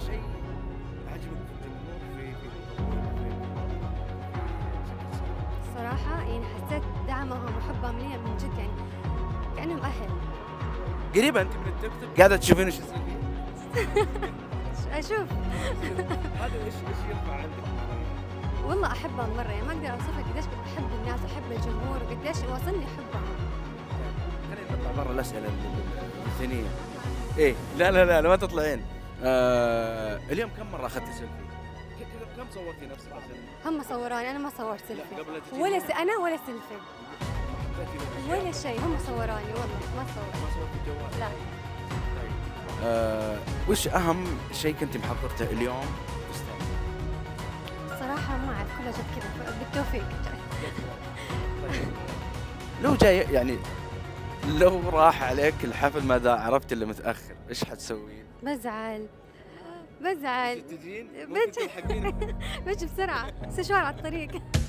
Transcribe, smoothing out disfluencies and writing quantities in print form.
شيء عجبك في الجمهور في صراحة يعني حسيت دعمهم وحبهم لي من جد، يعني كأنهم أهل. قريبة أنت من التيك توك قاعدة تشوفين ايش يصير فيه؟ أشوف هذا ايش يرفع عندك؟ والله أحبهم مرة، يعني ما أقدر أوصف لك قديش كنت أحب الناس وأحب الجمهور وقديش واصلني حبهم. خلينا نطلع برا الأسئلة الروتينية. إيه لا ما تطلعين. اليوم كم مرة أخذتي سيلفي؟ كم صورتي نفسك على سيلفي؟ هم صوروني، أنا ما صورت لا سيلفي قبل لا تجي أنا ولا سيلفي ولا شيء، هم صوروني والله ما صورت. ما صورتي الجوال؟ لا. طيب وش أهم شيء كنت محضرته اليوم؟ صراحة ما أعرف، كلها جت كذا بالتوفيق. طيب لو جاي يعني لو راح عليك الحفل ما عرفت اللي متأخر إيش حتسوين؟ بزعل تجين؟ بجي بسرعة، سشوار على الطريق.